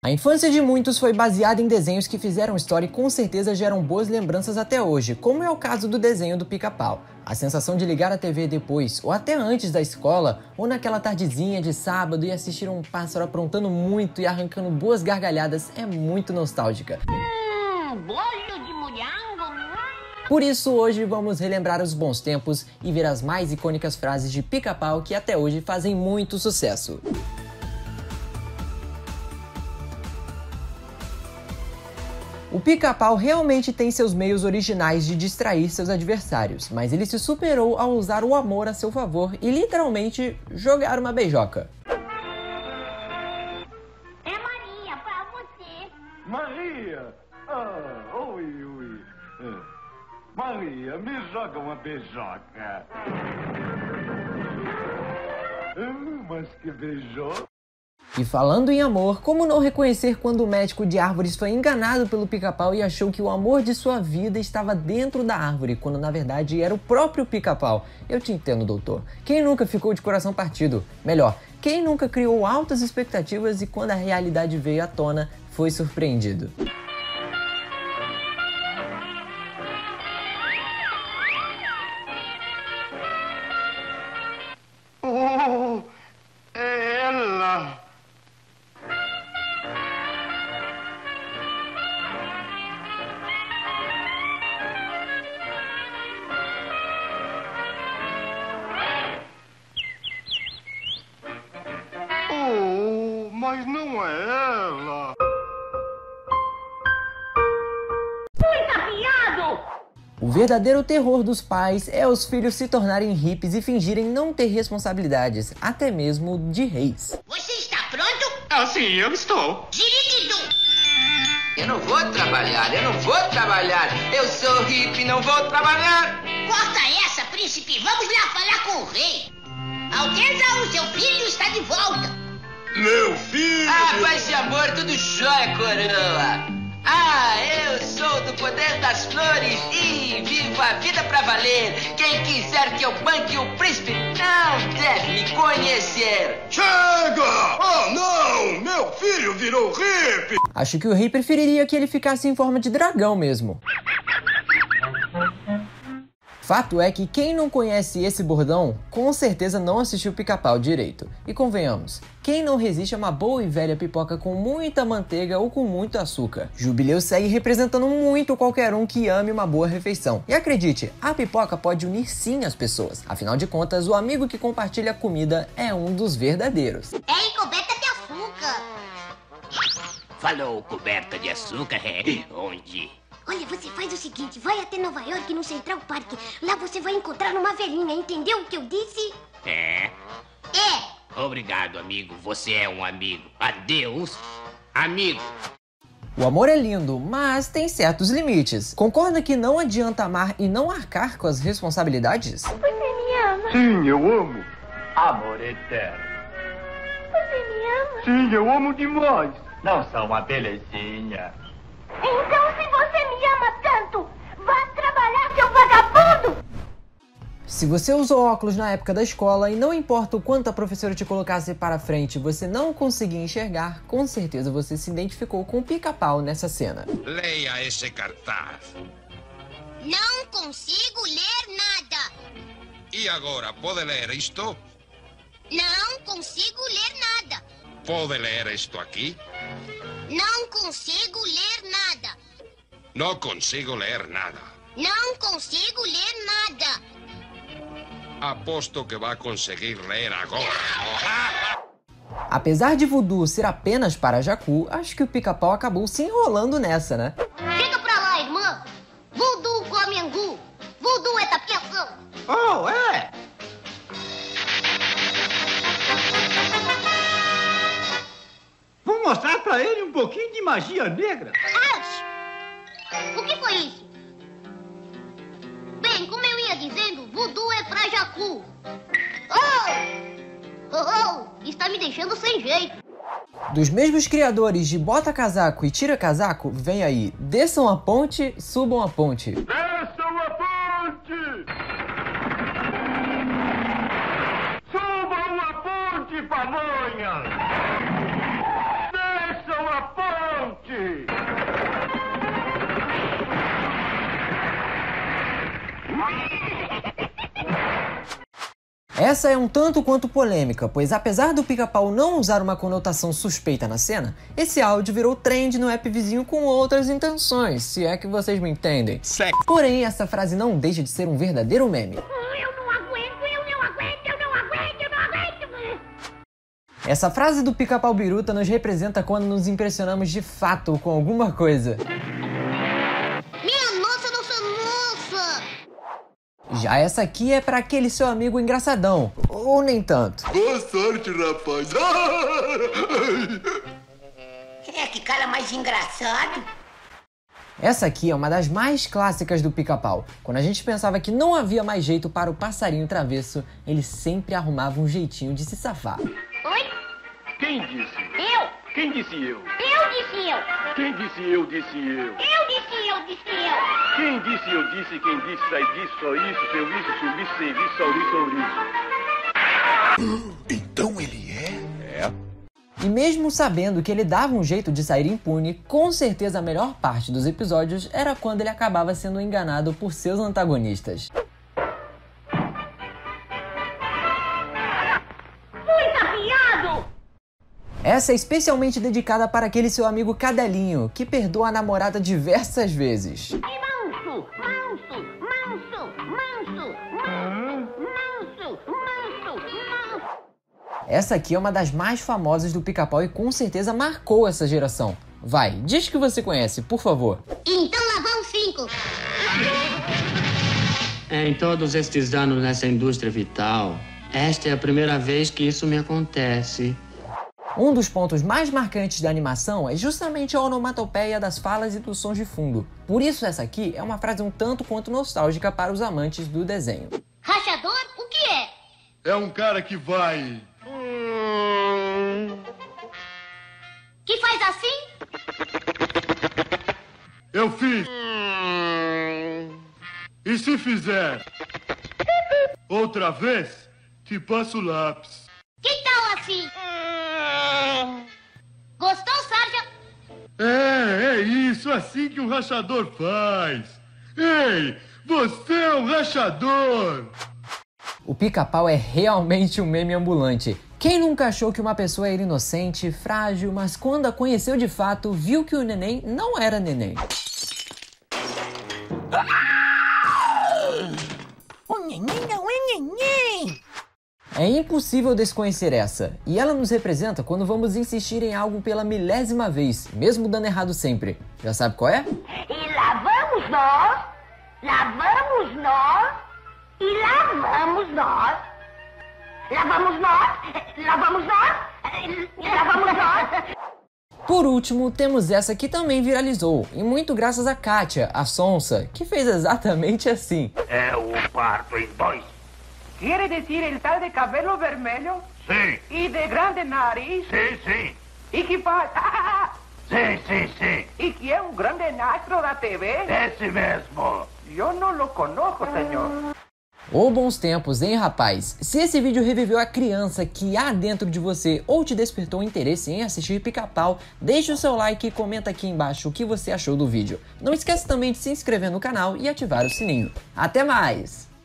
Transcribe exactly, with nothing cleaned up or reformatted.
A infância de muitos foi baseada em desenhos que fizeram história e com certeza geram boas lembranças até hoje, como é o caso do desenho do Pica-Pau. A sensação de ligar a T V depois, ou até antes da escola, ou naquela tardezinha de sábado e assistir um pássaro aprontando muito e arrancando boas gargalhadas é muito nostálgica. Hum, bolho de morango. Por isso hoje vamos relembrar os bons tempos e ver as mais icônicas frases de Pica-Pau que até hoje fazem muito sucesso. O Pica-Pau realmente tem seus meios originais de distrair seus adversários, mas ele se superou ao usar o amor a seu favor e literalmente jogar uma beijoca. É Maria, pra você. Maria! Ah, oi, oi. Ah, Maria, me joga uma beijoca. Ah, mas que beijoca. E falando em amor, como não reconhecer quando o médico de árvores foi enganado pelo Pica-Pau e achou que o amor de sua vida estava dentro da árvore, quando na verdade era o próprio Pica-Pau? Eu te entendo, doutor. Quem nunca ficou de coração partido? Melhor, quem nunca criou altas expectativas e quando a realidade veio à tona, foi surpreendido? Oh, é ela! Oh, mas não é ela. Fui tapeado! O verdadeiro terror dos pais é os filhos se tornarem hippies e fingirem não ter responsabilidades, até mesmo de reis. Você está pronto? Ah, sim, eu estou. Dirigido! Eu não vou trabalhar, eu não vou trabalhar. Eu sou hippie, não vou trabalhar. Corta essa, príncipe. Vamos lá falar com o rei. Alteza, o seu filho está de volta. Meu filho! Ah, paz e amor, tudo jóia, coroa. Ah, eu sou do poder das flores e vivo a vida pra valer. Quem quiser que eu banque o príncipe não deve me conhecer. Chega! Oh, não! Meu filho virou hippie! Acho que o rei preferiria que ele ficasse em forma de dragão mesmo. Fato é que quem não conhece esse bordão, com certeza não assistiu Pica-Pau direito. E convenhamos, quem não resiste a uma boa e velha pipoca com muita manteiga ou com muito açúcar? Jubileu segue representando muito qualquer um que ame uma boa refeição. E acredite, a pipoca pode unir sim as pessoas. Afinal de contas, o amigo que compartilha a comida é um dos verdadeiros. É encoberta de açúcar. Falou coberta de açúcar, é? Onde? Olha, você faz o seguinte, vai até Nova York no Central Park. Lá você vai encontrar uma velhinha, entendeu o que eu disse? É? É. Obrigado, amigo. Você é um amigo. Adeus, amigo. O amor é lindo, mas tem certos limites. Concorda que não adianta amar e não arcar com as responsabilidades? Você me ama. Sim, eu amo. Amor eterno. Você me ama. Sim, eu amo demais. Não são uma belezinha. Então, se você me ama tanto, vá trabalhar, seu vagabundo! Se você usou óculos na época da escola e não importa o quanto a professora te colocasse para frente, você não conseguia enxergar, com certeza você se identificou com o Pica-Pau nessa cena. Leia esse cartaz. Não consigo ler nada. E agora, pode ler isto? Não consigo ler nada. Pode ler isto aqui? Não consigo ler nada. Não consigo ler nada. Não consigo ler nada. Aposto que vai conseguir ler agora. Apesar de voodoo ser apenas para Jacu, acho que o Pica-Pau acabou se enrolando nessa, né? Chega pra lá, irmã. Voodoo come angu. Voodoo é tapeação. Oh, é? Vou mostrar pra ele um pouquinho de magia negra. Ash! O que foi isso? Bem, como eu ia dizendo, voodoo é pra Jacu. Oh! Oh, oh! Está me deixando sem jeito. Dos mesmos criadores de Bota Casaco e Tira Casaco, vem aí, desçam a ponte, subam a ponte. Desçam a ponte! Subam a ponte, pamonha! Desçam a ponte! Essa é um tanto quanto polêmica, pois apesar do Pica-Pau não usar uma conotação suspeita na cena, esse áudio virou trend no app vizinho com outras intenções, se é que vocês me entendem. Sex. Porém, essa frase não deixa de ser um verdadeiro meme. Eu não aguento, eu não aguento, eu não aguento, eu não aguento. Essa frase do Pica-Pau Biruta nos representa quando nos impressionamos de fato com alguma coisa. Minha nossa, nossa, nossa! Já essa aqui é pra aquele seu amigo engraçadão, ou nem tanto. Boa sorte, rapaz. É, que cara mais engraçado. Essa aqui é uma das mais clássicas do Pica-Pau. Quando a gente pensava que não havia mais jeito para o passarinho travesso, ele sempre arrumava um jeitinho de se safar. Oi? Quem disse? Eu! Quem disse eu? Eu disse eu! Quem disse eu, disse eu? Eu disse eu, disse eu! Quem disse eu, disse, quem disse, sai disso, só isso, seu isso, subiço, serviço, só isso, ouriço. Então ele é? É. E mesmo sabendo que ele dava um jeito de sair impune, com certeza a melhor parte dos episódios era quando ele acabava sendo enganado por seus antagonistas. Essa é especialmente dedicada para aquele seu amigo Cadelinho, que perdoa a namorada diversas vezes. Manso, manso, manso, manso, manso, manso, manso. Essa aqui é uma das mais famosas do Pica-Pau e com certeza marcou essa geração. Vai, diz que você conhece, por favor. Então lá vão cinco. Em todos estes anos nessa indústria vital, esta é a primeira vez que isso me acontece. Um dos pontos mais marcantes da animação é justamente a onomatopeia das falas e dos sons de fundo. Por isso essa aqui é uma frase um tanto quanto nostálgica para os amantes do desenho. Rachador, o que é? É um cara que vai... Que faz assim? Eu fiz. E se fizer outra vez, te passo o lápis. Que tal assim? Gostou, Sarja? É, é isso, assim que um rachador faz. Ei, você é um rachador! O Pica-Pau é realmente um meme ambulante. Quem nunca achou que uma pessoa era inocente, frágil, mas quando a conheceu de fato, viu que o neném não era neném? O neném não é neném! É impossível desconhecer essa, e ela nos representa quando vamos insistir em algo pela milésima vez, mesmo dando errado sempre. Já sabe qual é? E lá vamos nós, lá vamos nós, e lá vamos nós. Lá vamos nós, lá vamos nós, lá vamos nós. Por último, temos essa que também viralizou, e muito graças a Kátia, a sonsa, que fez exatamente assim. É o parto em dois. ¿Quiere decir el tal de cabelo vermelho? Sim, ¿Y de grande nariz? sim, sim. ¿Y que faz? Sim, sim, sim. ¿Y que é um grande astro da T V? Esse mesmo. Eu não lo conozco, senhor. Ô bons tempos, hein, rapaz? Se esse vídeo reviveu a criança que há dentro de você ou te despertou interesse em assistir Pica-Pau, deixa o seu like e comenta aqui embaixo o que você achou do vídeo. Não esqueça também de se inscrever no canal e ativar o sininho. Até mais!